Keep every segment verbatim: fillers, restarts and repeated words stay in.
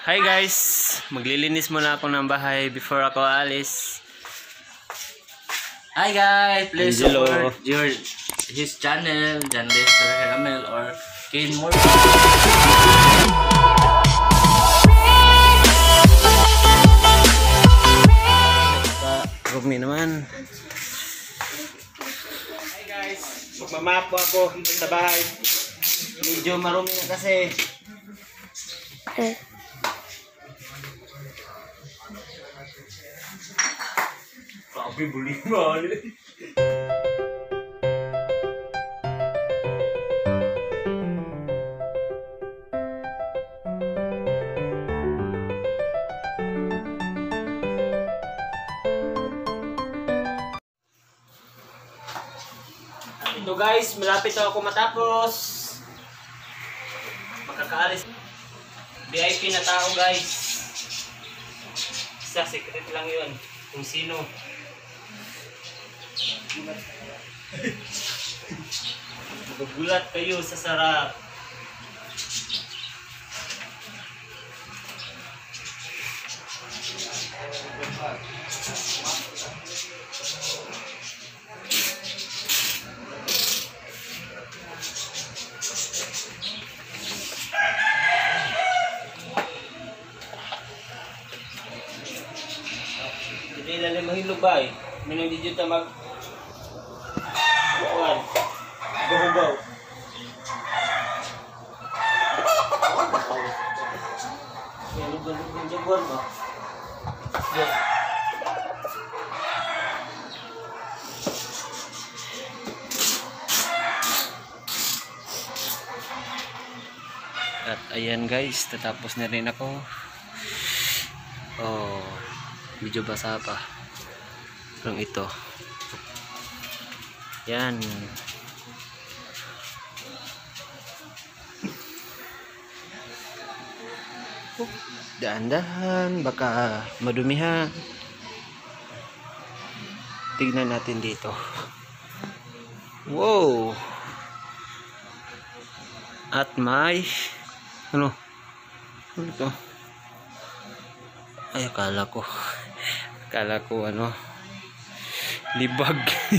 Hi guys, maglilinis muna ako ng bahay before ako alis. Hi guys, please Angelo. support your his channel, John Lester Caramel or Kane Moore. Rumi naman. Hi guys, magmamap po ako sa bahay. Medyo marumi na kasi. Sabi buli mo. Ito guys, malapit na ako matapos. Makakaalis. V I P na tao guys. Isa, secret lang yun. Kung sino. Magugulat kayo sa sarap. Hindi lalim mahilog ba eh. Minang di dito mag... Buwan. Buhubaw. Lugod-lugod yung jaguar ba? Yan. At ayan guys, tatapos na rin ako. Oh, medyo basa pa. Pero ito. Yan. Daan-dahan, baka madumihan. Tignan natin dito. Wow. At may ano? Ano ito? Ay, akala ko. Akala ko ano? Libag.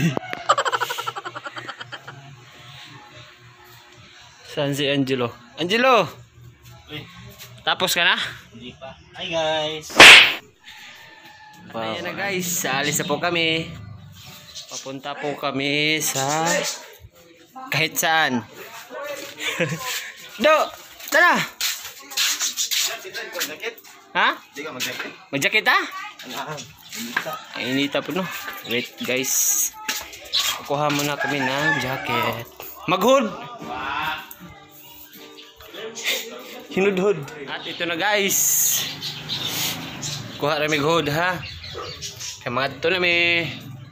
Saan si Angelo? Angelo! Uy, Tapos ka na? hindi pa. Hi guys! Ayan na guys, alis na po kami. Papunta po kami sa kahit saan. Do! Tara! Ha? Hindi ka mag-jacket? Mag-jacket ha? Ano? Ay, inita po no. Wait guys. Kukuha muna kami ng jacket. Mag-hood! Hinudhod. At ito na guys. Kuha rin mag-hood ha. Kaya mga dito na may...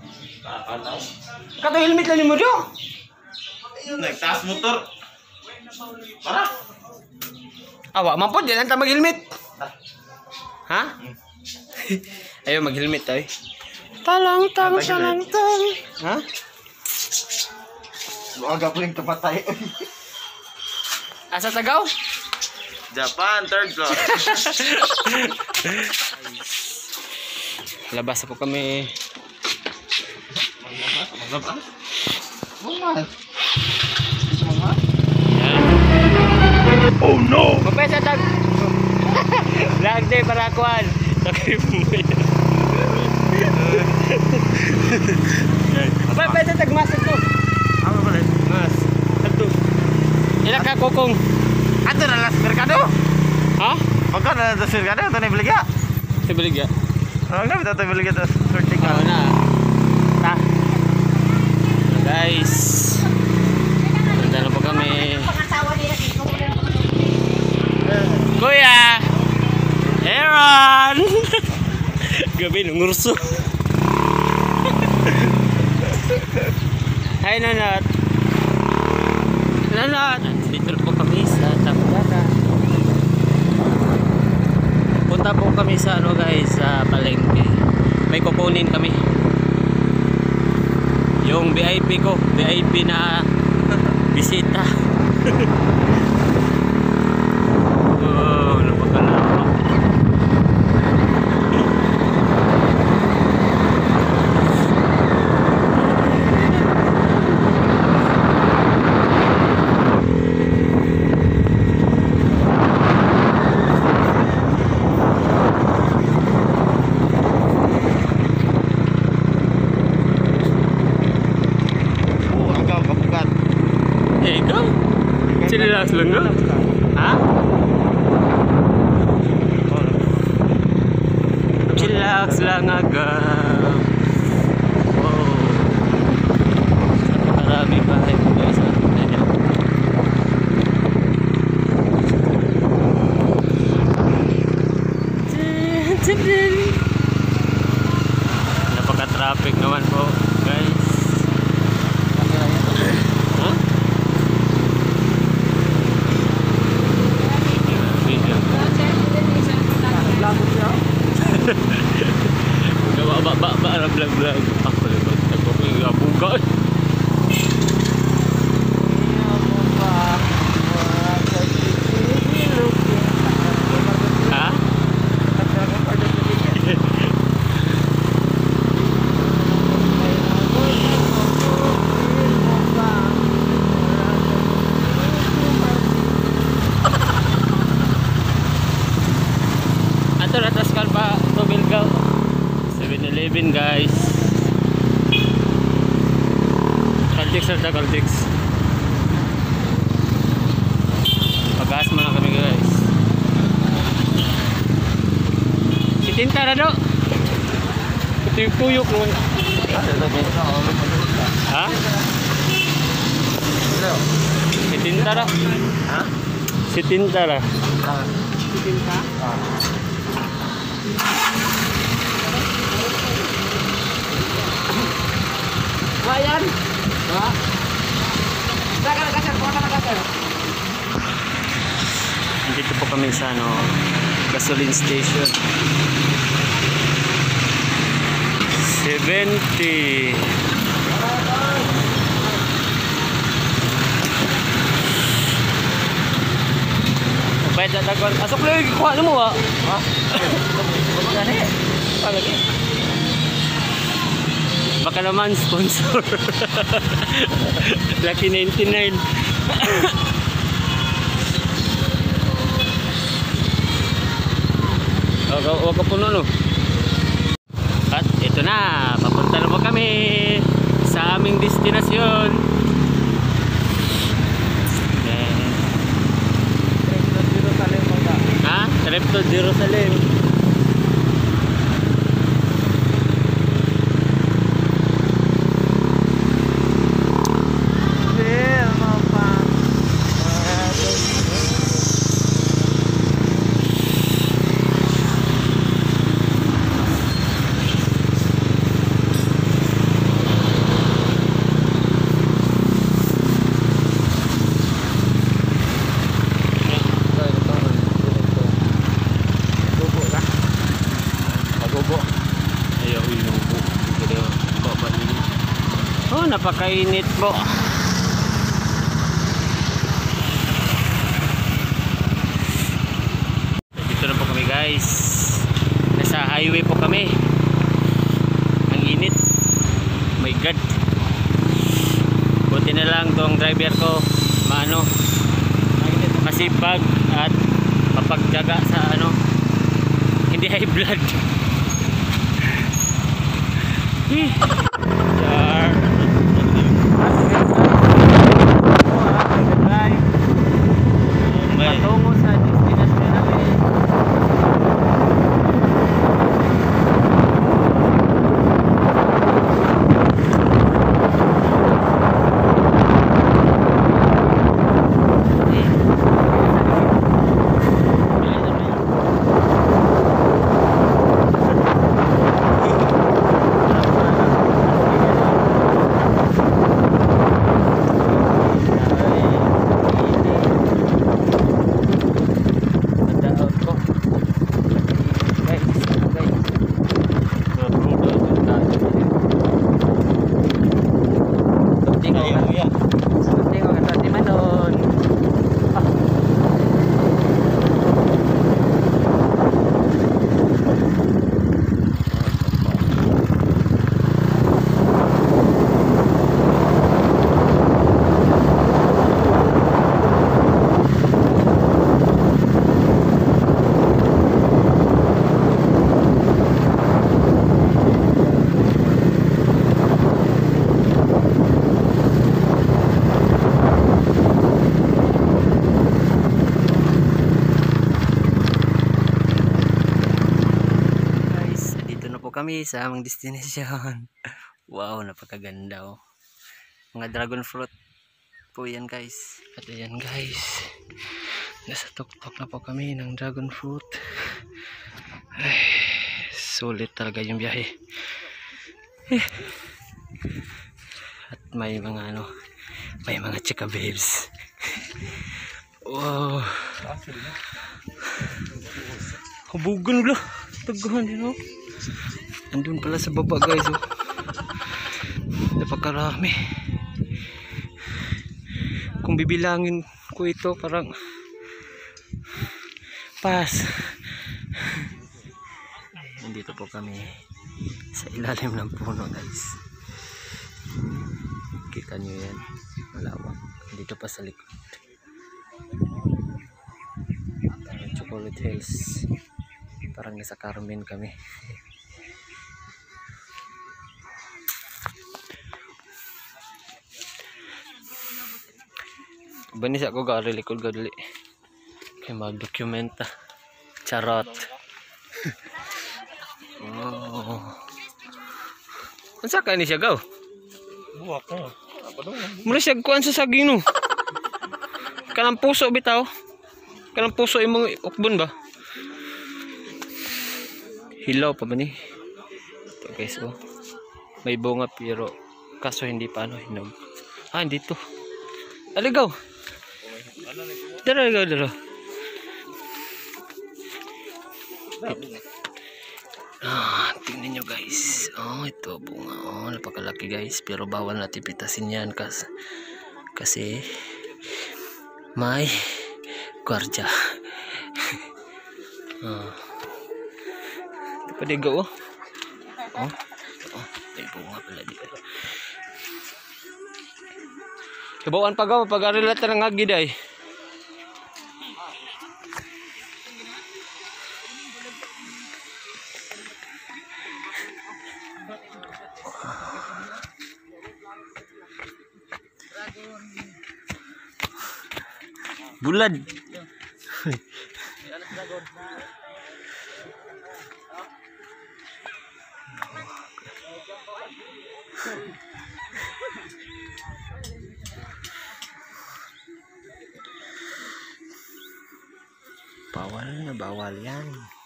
Kato helmet lang ni mo do. Nagtaas motor. Para? Awa, mampod yan ang mag-helmet. Ha? Ayaw mag-helmet tayo. Talang tang talang tang. Ha? Aga po yung kapatay. Asa Tagaw? Japan, third floor. Labas po kami. Maglabas? Bungal. Oh no! Mapesa tag. Lag day para kuan. Sakay mo yan. Mapesa tag mas ito. Ano pala? Mas. Ito. Ila ka kokong. Ato na las merkado. Ha? Pagka na las merkado, ito na ibaligya. Sibiligya. Ano nga ito ibaligya ito? Sorting ka. Oo na. Ta. So guys. Nandun na po kami. Kuya! Aaron! Gabi ng urso. Hi Nanat. Nanat! Dito po kami sa Tapugata. Punta po kami sa ano guys, sa palengke. May kukunin kami. Yung V I P ko, V I P na bisita. Oh, napakalawak. Chillax lang no? Ha? Chillax lang aga. Wow. Napakarami bahay po guys. Napaka-traffic naman po guys. Huh? Ba ba ba ba vlog vlog ako lang ako yung buka. Ha? Ato ratas kan pa to Bilgaw. seven eleven guys. Caltex sa Caltex. Pagas mo na kami guys. Si Tinta na do. Ito yung tuyok naman. Ha? Si Tinta na. Ha? Si Tinta na. Si Tinta? Bayan. Ha? Saka kasar, kota kasar. Dito po kami sa ano, gasoline station. seventy. Bayad na dagwan. Asok lagi kuha mo ah. Ha? Gani. Pa lagi. Baka naman sponsor. Lucky ninety-nine. Wag ka puno no. At ito na, papunta na po kami sa aming destinasyon. Ha? Trip to Jerusalem. Oh, napakainit po. Dito na po kami guys. Nasa highway po kami. Ang init. Oh my god. Buti na lang tong driver ko maano, masipag at mapagjaga sa ano, hindi high blood. Char. Patungo sa destination namin. kami sa aming destination. Wow, napakaganda oh. Mga dragon fruit po yan guys. At ayan guys, nasa tuktok na po kami ng dragon fruit. Ay, sulit talaga yung biyahe. Eh. At may mga ano, may mga chika babes. Wow. Kabugan bro. Taguhan din oh. Andun pala sa baba guys oh. Napakarami. Kung bibilangin ko ito parang pas. Nandito po kami sa ilalim ng puno guys. Kita nyo yan. Malawak. Dito pa sa likod. Chocolate Hills. Parang nasa Carmen kami. Banis ako gari likod gadali. Kaya mag-documenta. Charot. Oh. Unsa ka ni siya gaw? Buwak na. Mura siya kuan sa saging no. Kanang puso bitaw. Kanang puso imong ukbon ba? Hilaw pa ba ni? Ito guys oh. May bunga pero kaso hindi pa ano hinog. Ah, dito. Aligaw. Dara ligaw dara. Ah, tingnan nyo guys. Oh, ito bunga. Oh, napakalaki guys. Pero bawal natin pitasin yan kas kasi may gwardiya. Ah. Pwede go oh. Oh. Oh, may bunga pala dito. Kabawaan pa gaw pag arila ta nang agid ay. Bulad. Bawal na bawal yan.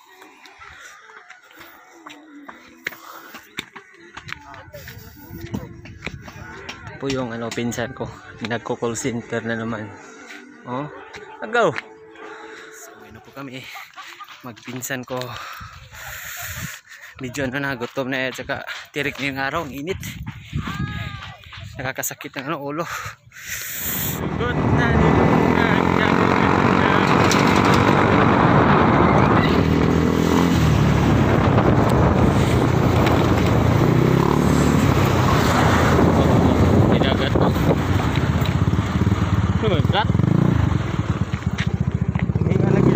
Po yung ano pinsan ko, nagko-call center na naman. Oh, agaw. So ano po kami, magpinsan ko. Medyo ano na, gutom na at saka tirik na yung araw, ang init. Nakakasakit ng ano, ulo. Good na berat. Ini lagi.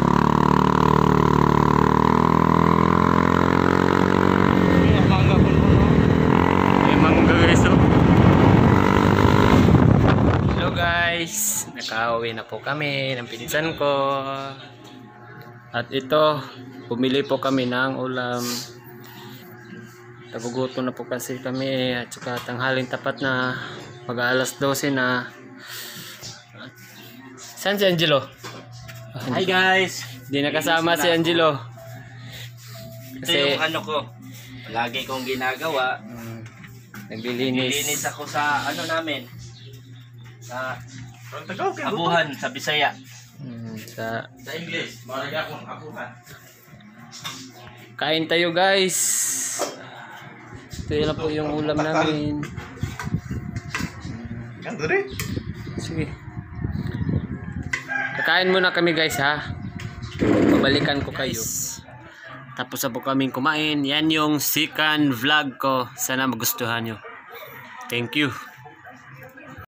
Ini mangga pun pun. Emang guys. Hello guys, nakauwi na po kami ng pinsan ko. At ito, bumili po kami ng ulam. Nagugutom na po kasi kami at saka tanghaling tapat na, mag alas dose na. Saan si Angelo? Oh, Hi guys! Di nakasama si Angelo. Ito yung ano ko. Lagi kong ginagawa. Um, naglilinis. Naglilinis ako sa ano namin. Sa abuhan, sa Bisaya. Um, sa Sa English. Marag akong abuhan. kain tayo guys. Ito yun lang po yung ulam namin. Kandre? Sige. Kakain muna kami guys ha. Pabalikan ko kayo. Tapos na po kaming kumain. Yan yung second vlog ko. Sana magustuhan nyo. Thank you.